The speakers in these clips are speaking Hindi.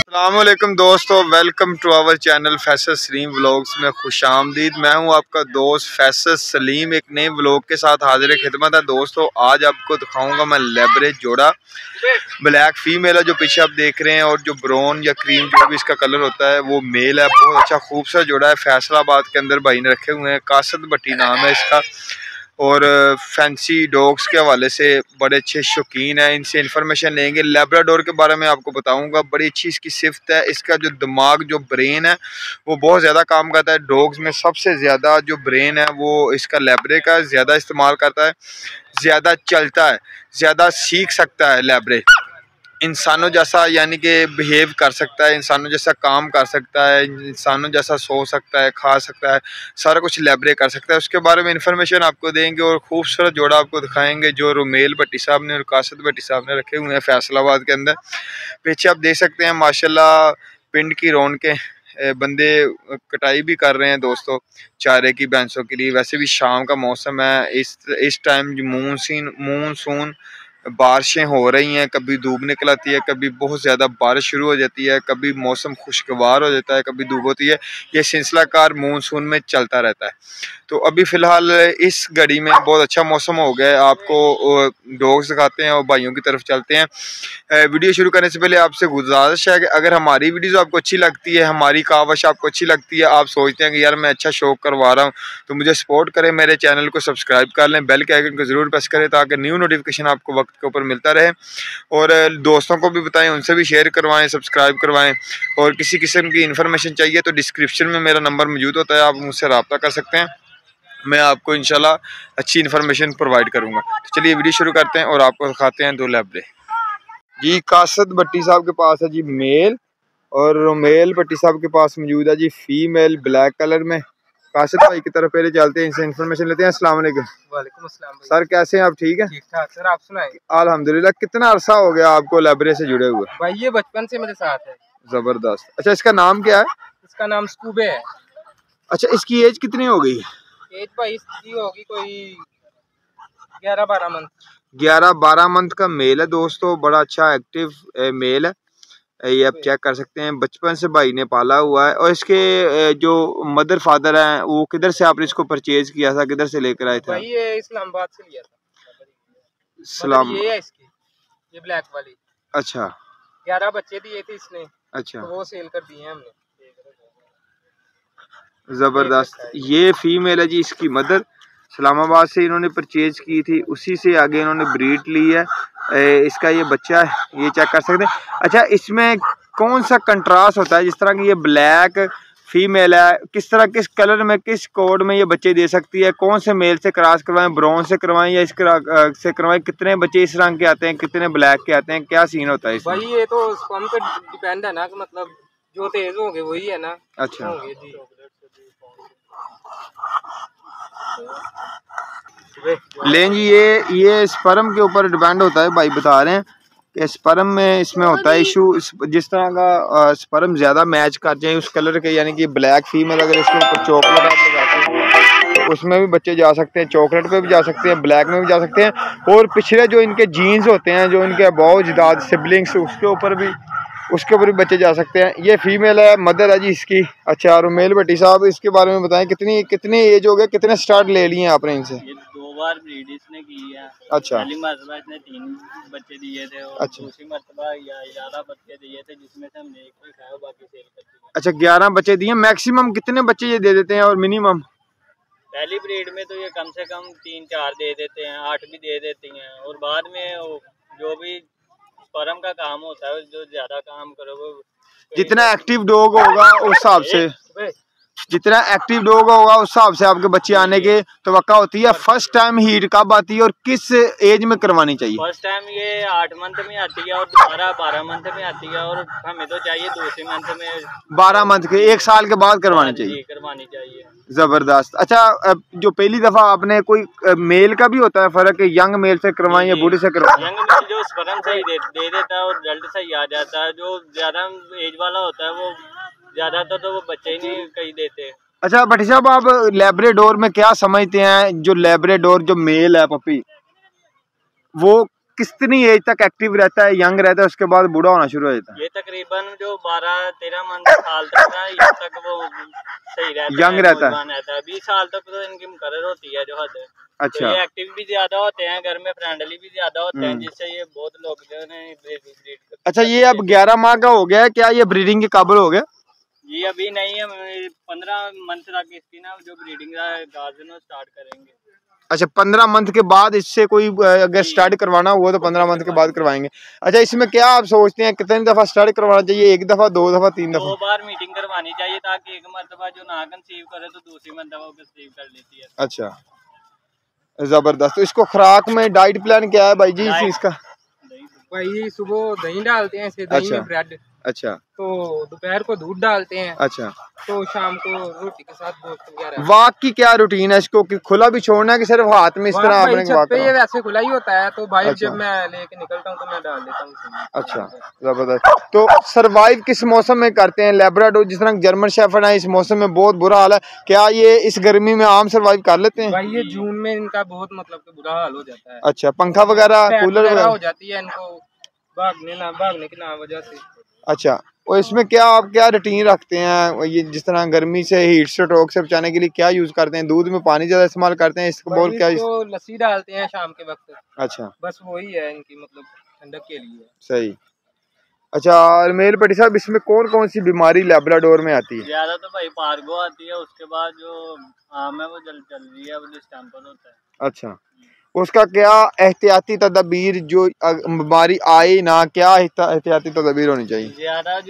अस्सलामुअलैकुम दोस्तों, welcome to our channel Faisal Saleem vlogs में खुशामदीद। मैं हूं आपका दोस्त फैसल सलीम, एक नए व्लॉग के साथ हाजिर खिदमत है। दोस्तों आज आपको दिखाऊंगा मैं लेब्रे जोड़ा, ब्लैक फीमेल है जो पीछे आप देख रहे हैं, और जो ब्राउन या क्रीम जो भी इसका कलर होता है वो मेल है। बहुत अच्छा खूबसूरत जोड़ा है, फैसलाबाद के अंदर भाई ने रखे हुए हैं। कासद भट्टी नाम है इसका, और फैंसी डॉग्स के हवाले से बड़े अच्छे शौकीन हैं। इनसे इन्फॉर्मेशन लेंगे। लैब्राडोर के बारे में आपको बताऊंगा। बड़ी अच्छी इसकी सिफ्त है, इसका जो दिमाग जो ब्रेन है वो बहुत ज़्यादा काम करता है। डॉग्स में सबसे ज़्यादा जो ब्रेन है वो इसका लैब्रे का ज़्यादा इस्तेमाल करता है, ज़्यादा चलता है, ज़्यादा सीख सकता है। लैब्रे इंसानों जैसा यानी कि बिहेव कर सकता है, इंसानों जैसा काम कर सकता है, इंसानों जैसा सो सकता है, खा सकता है, सारा कुछ लैब्रे कर सकता है। उसके बारे में इन्फॉर्मेशन आपको देंगे और खूबसूरत जोड़ा आपको दिखाएंगे जो रुमेल भट्टी साहब ने और कासद भट्टी साहब ने रखे हुए हैं फैसलाबाद के अंदर। पीछे आप देख सकते हैं माशाल्लाह पिंड की रौनकें, बंदे कटाई भी कर रहे हैं दोस्तों चारे की भैंसों के लिए। वैसे भी शाम का मौसम है, इस टाइम मानसून बारिशें हो रही हैं, कभी धूप निकल आती है, कभी बहुत ज़्यादा बारिश शुरू हो जाती है, कभी मौसम खुशगवार हो जाता है, कभी धूप होती है। ये सिलसिलाकार मानसून में चलता रहता है। तो अभी फ़िलहाल इस घड़ी में बहुत अच्छा मौसम हो गया है। आपको डॉग्स दिखाते हैं और भाइयों की तरफ चलते हैं। वीडियो शुरू करने से पहले आपसे गुजारिश है कि अगर हमारी वीडियो आपको अच्छी लगती है, हमारी कावश आपको अच्छी लगती है, आप सोचते हैं कि यार मैं अच्छा शौक करवा रहा हूँ, तो मुझे सपोर्ट करें, मेरे चैनल को सब्सक्राइब कर लें, बेल के आइकन को ज़रूर प्रेस करें ताकि न्यू नोटिफिकेशन आपको वक्त के ऊपर मिलता रहे। और दोस्तों को भी बताएं, उनसे भी शेयर करवाएं, सब्सक्राइब करवाएं। और किसी किस्म की इन्फॉर्मेशन चाहिए तो डिस्क्रिप्शन में मेरा नंबर मौजूद होता है, आप मुझसे रब्ता कर सकते हैं। मैं आपको इंशाल्लाह अच्छी इन्फॉर्मेशन प्रोवाइड करूंगा। तो चलिए वीडियो शुरू करते हैं और आपको दिखाते हैं दो लैब्रे। जी कासद भट्टी साहब के पास है जी मेल, और रोमेल भट्टी साहब के पास मौजूद है जी फीमेल ब्लैक कलर में। कासद भाई की तरफ पहले चलते हैं, इनसे इन्फॉर्मेशन लेते हैं। अस्सलाम वालेकुम। वालेकुम अस्सलाम सर, कैसे हैं आप? ठीक है, ठीक ठाक सर, आप सुनाएं। अल्हम्दुलिल्लाह। कितना अरसा हो गया आपको लैब्रे से जुड़े हुए? भाई ये बचपन से मेरे साथ है। जबरदस्त। अच्छा, इसका नाम क्या है? इसका नाम स्कूबे है। अच्छा, इसकी एज कितनी हो गई? एज भाई इसकी होगी कोई 11-12 मंथ। 11-12 मंथ का मेल है दोस्तों, बड़ा अच्छा एक्टिव मेल है। ये आप चेक कर सकते हैं, बचपन से भाई ने पाला हुआ है। और इसके जो मदर फादर हैं वो किधर से आपने इसको परचेज किया था, किधर से लेकर आए थे? भाई ये इस्लामाबाद से लिया था। ये है इसकी, ये ब्लैक वाली। अच्छा, 11 बच्चे दिए थे इसने। अच्छा, तो वो सेल कर दिए हैं हमने। जबरदस्त। ये फीमेल है जी, इसकी मदर इस्लामाबाद से इन्होंने परचेज की थी, उसी से आगे इन्होंने ब्रीड ली है। इसका ये बच्चा है, ये चेक कर सकते हैं। अच्छा, इसमें कौन सा कंट्रास्ट होता है? जिस तरह की ये ब्लैक फीमेल है, किस तरह किस कलर में किस कोड में ये बच्चे दे सकती है? कौन से मेल से क्रॉस करवाएं, ब्राउन से करवाएं या इस से करवाएं? कितने बच्चे इस रंग के आते हैं, कितने ब्लैक के आते हैं, क्या सीन होता है इसमें? भाई ये तो स्पर्म पे डिपेंड है ना, कि मतलब जो तेज होंगे वही है ना। अच्छा होंगे जी। लें जी, ये स्पर्म के ऊपर डिपेंड होता है। भाई बता रहे हैं कि स्पर्म में इसमें होता है इशू, जिस तरह का स्पर्म ज़्यादा मैच कर जाए उस कलर के, यानी कि ब्लैक फीमेल अगर इसके ऊपर चॉकलेट आप लगाते हैं तो उसमें भी बच्चे जा सकते हैं, चॉकलेट पे भी जा सकते हैं, ब्लैक में भी जा सकते हैं। और पिछले जो इनके जीन्स होते हैं, जो इनके अबव जिदाद सिबलिंग्स, उसके ऊपर भी बच्चे जा सकते हैं। ये फीमेल है, मदर है जी इसकी। अच्छा, रुमेल भट्टी साहब इसके बारे में बताएं, कितनी एज हो गया, कितने स्टार्ट ले लिए हैं आपने इनसे? ये 2 बार ब्रीड इसने की है। अच्छा, पहली मरतबा इसने 3 बच्चे दिए थे, और अच्छा, दूसरी मरतबा 11 बच्चे दिए थे, जिसमें से हमने एक को खाया, बाकी सेल कर दिया। अच्छा, 11 बच्चे दिए। मैक्सिमम कितने बच्चे ये दे देते हैं और मिनिमम? पहली ब्रीड में तो ये कम से कम 3-4 दे देते हैं, 8 भी दे देती हैं। और बाद में जो भी स्पर्म का काम होता है, जो ज्यादा काम करोगे, जितना एक्टिव डॉग होगा उस हिसाब से, जितना एक्टिव डॉग होगा उस हिसाब से आपके बच्चे आने के तवक्का होती है। फर्स्ट टाइम हीट कब आती है और किस एज में करवानी चाहिए? फर्स्ट टाइम ये 8 मंथ में आती है और दोबारा 12 मंथ में आती है, और हमें तो चाहिए दूसरे मंथ में 12 मंथ के, 1 साल के बाद करवानी चाहिए। करवानी चाहिए। जबरदस्त। अच्छा, जो पहली दफा आपने कोई मेल का भी होता है फर्क, यंग मेल से करवाएं या बूढ़े से करवाएं? यंग मेल जो स्पर्म सही दे देता है और रिजल्ट सही आ जाता है। जो ज्यादा एज वाला होता है वो ज्यादातर तो वो बच्चे ही नहीं कहीं देते। अच्छा भट्टी साहब, आप लैब्राडोर में क्या समझते हैं? जो लैब्राडोर जो मेल है पपी, वो कितनी एज तक एक्टिव रहता है, यंग रहता है, उसके बाद बूढ़ा होना शुरू हो जाता है? ये तकरीबन जो 12-13 मंथ साल तक ना, ये तक वो सही रहता है, यंग रहता है। 20 साल तक तो इनकी मुकर्रर होती है जो हद है। अच्छा। तो ये एक्टिव भी ज्यादा होते हैं, घर में फ्रेंडली भी ज्यादा होते हैं, जिससे ये बहुत लोग जो है ब्रीड। अच्छा, ये अब 11 माह का हो गया है, क्या ये ब्रीडिंग के काबिल हो गया? ये अभी नहीं है, 15 मंथ तक इसकी ना जो ब्रीडिंग का गार्डन स्टार्ट करेंगे। अच्छा, 15 मंथ के बाद इससे कोई अगर स्टार्ट करवाना हुआ तो 15 मंथ के बाद करवाएंगे। अच्छा, इसमें क्या आप सोचते हैं कितनी दफा स्टार्ट करवाना चाहिए? 1 दफा, 2 दफा, 3 दफा? 2 बार मीटिंग करवानी चाहिए, ताकि एक मरतबा जो ना कंसीव करे तो दूसरी मरतबा वो कंसीव कर लेती है। अच्छा, जबरदस्त। तो इसको खुराक में डाइट प्लान क्या है भाई जी इसका? भाई सुबह दही डालते हैं, इसे दही में ब्रेड। अच्छा। तो दोपहर को दूध डालते हैं। अच्छा। तो शाम को रोटी के साथ गोश्त वगैरह। वाक की क्या रूटीन है? इसको खुला भी छोड़ना है कि सिर्फ हाथ में इस तरह आपने छत पे ये वैसे खुला ही होता है, तो भाई अच्छा। जब मैं लेके निकलता हूँ तो मैं डाल देता हूँ। अच्छा, जबरदस्त। तो सरवाइव किस मौसम में करते हैं लैब्राडोर? जिस तरह जर्मन शेफर्ड है, इस मौसम में बहुत बुरा हाल है, क्या ये इस गर्मी में आम सरवाइव कर लेते हैं? भाई ये जून में इनका बहुत मतलब कि बुरा हाल हो जाता है। अच्छा, पंखा वगैरह, कूलर वगैरह हो जाती है इनको भागने की ना वजह से। अच्छा, और इसमें क्या आप क्या रूटीन रखते हैं? ये जिस तरह गर्मी से, हीट स्ट्रोक से बचाने के लिए क्या यूज करते हैं? दूध में पानी ज्यादा इस्तेमाल करते हैं? इसको बोल क्या लस्सी डालते हैं शाम के वक्त। अच्छा, बस वही है इनकी मतलब ठंडक के लिए। सही। अच्छा, मेल पटी साहब, इसमें कौन कौन सी बीमारी लैब्राडोर में आती है? ज्यादा तो भाई पार्गो आती है, उसके बाद जो आम है वो चल रही है, वो डिस्टेंपर होता है। अच्छा, उसका क्या एहतियाती तदबीर, जो बीमारी आए ना, क्या एहतियाती तदबीर होनी चाहिए? ज्यादा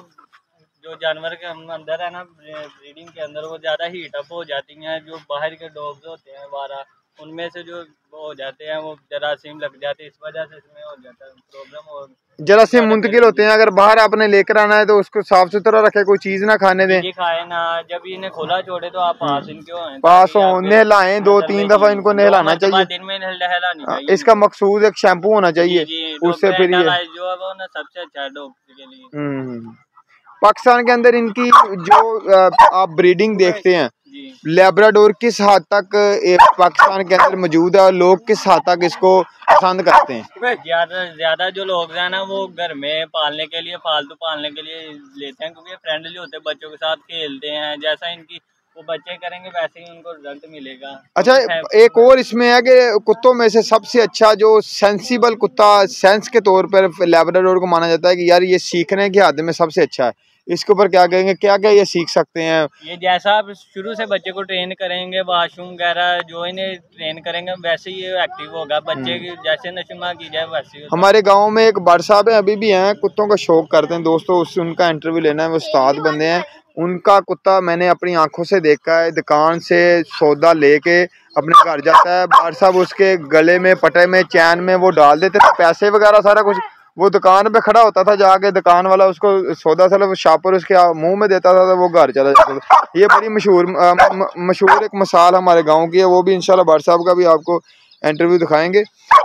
जो जानवर के अंदर है ना, ब्रीडिंग के अंदर, वो ज्यादा हीट अप हो जाती हैं। जो बाहर के डॉग्स होते हैं 12, उनमें से जो वो हो जाते हैं, वो जरासीम लग जाते हैं, इस वजह से इसमें हो जाता है प्रॉब्लम। और जरासीम मुंतकिल होते हैं। अगर बाहर आपने लेकर आना है तो उसको साफ सुथरा रखे, कोई चीज ना खाने दें, खाए ना। जब इन्हें खोला छोड़े तो आप पास हो, नहलाएं, 2-3 दफा इनको नहलाना चाहिए। दिन में नहलानी चाहिए। इसका मकसूद एक शैम्पू होना चाहिए, उससे फिर ये जो है वो ना सबसे अच्छा है डॉग के लिए। पाकिस्तान के अंदर इनकी जो आप ब्रीडिंग देखते हैं, लैब्राडोर किस हद तक पाकिस्तान के अंदर मौजूद है और लोग किस हद तक इसको पसंद करते हैं? ज्यादा जो लोग हैं ना, वो घर में पालने के लिए, फालतू पालने के लिए लेते हैं, क्योंकि फ्रेंडली होते हैं, बच्चों के साथ खेलते हैं। जैसा इनकी वो बच्चे करेंगे वैसे ही उनको रिजल्ट मिलेगा। अच्छा, एक और इसमें है कि कुत्तों में से सबसे अच्छा जो सेंसिबल कुत्ता, सेंस के तौर पर लैब्राडोर को माना जाता है कि यार ये सीखने के हद में सबसे अच्छा है, इसके ऊपर क्या कहेंगे? क्या क्या ये सीख सकते हैं? ये जैसा आप शुरू से बच्चे को ट्रेन करेंगे, वाशरूम वगैरह जो इन्हें ट्रेन करेंगे, वैसे ही ये एक्टिव होगा। बच्चे की जैसे नशुमा की जाए वैसे ही। हमारे गांव में एक बड़ साहब है, अभी भी हैं, कुत्तों का शौक करते हैं दोस्तों, उससे उनका इंटरव्यू लेना है, वो उस्ताद बंदे हैं। उनका कुत्ता मैंने अपनी आंखों से देखा है, दुकान से सौदा लेके अपने घर जाता है, बड़ साहब उसके गले में, पटे में, चैन में वो डाल देते थे पैसे वगैरह सारा कुछ। वो दुकान पे खड़ा होता था, जाके दुकान वाला उसको सौदा साला शापर उसके मुंह में देता था, तो वो घर चला जाता था। ये बड़ी मशहूर एक मिसाल हमारे गांव की है। वो भी इंशाल्लाह बड़ साहब का भी आपको इंटरव्यू दिखाएंगे।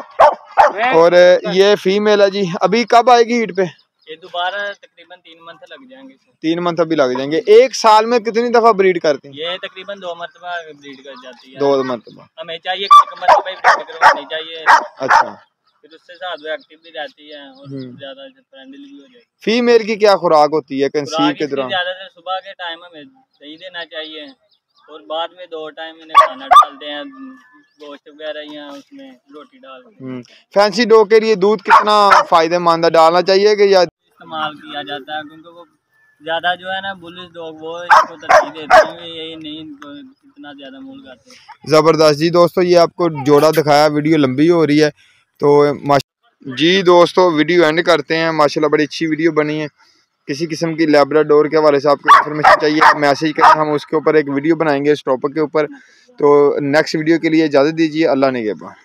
और ये फीमेल है जी। अभी कब आएगी हीट पे? ये दोबारा तकरीबन 3 मंथ लग जाएंगे। 3 मंथ अभी लग जाएंगे। एक साल में कितनी दफा ब्रीड करती हैं? ये तकरीबन 2 मरतबा ब्रीड कर जाती है। 2 मरतबा हमें चाहिए, मरतबा ब्रीड करवानी चाहिए। अच्छा, फिर उससे साथ एक्टिव भी रहती है और ज्यादा फ्रेंडली भी हो जाएगी। फीमेल की क्या खुराक होती है कंसीव के दौरान? ज्यादा से सुबह के टाइम हमें दही देना चाहिए, और बाद में 2 टाइम इन्हें खाना डालते हैं, गोश्त वगैरह या उसमें रोटी डाल। फैंसी डॉग के लिए दूध कितना फायदेमंद है, डालना चाहिए कि या इस्तेमाल किया जाता है? क्योंकि वो ज्यादा जो है ना बुलिश डॉग, वो इसको तरजीह देते हैं, यही नहीं इनको इतना ज्यादा मूल करते हैं। जबरदस्त जी दोस्तों, ये आपको जोड़ा दिखाया, वीडियो लंबी हो रही है तो जी दोस्तों वीडियो एंड करते हैं। माशाल्लाह बड़ी अच्छी वीडियो बनी है। किसी किस्म की लैब्राडोर के हवाले से आपको इन्फॉर्मेशन चाहिए, आप मैसेज करें, हम उसके ऊपर एक वीडियो बनाएंगे इस टॉपिक के ऊपर। तो नेक्स्ट वीडियो के लिए इजाज़त दीजिए। अल्लाह ने के बाद।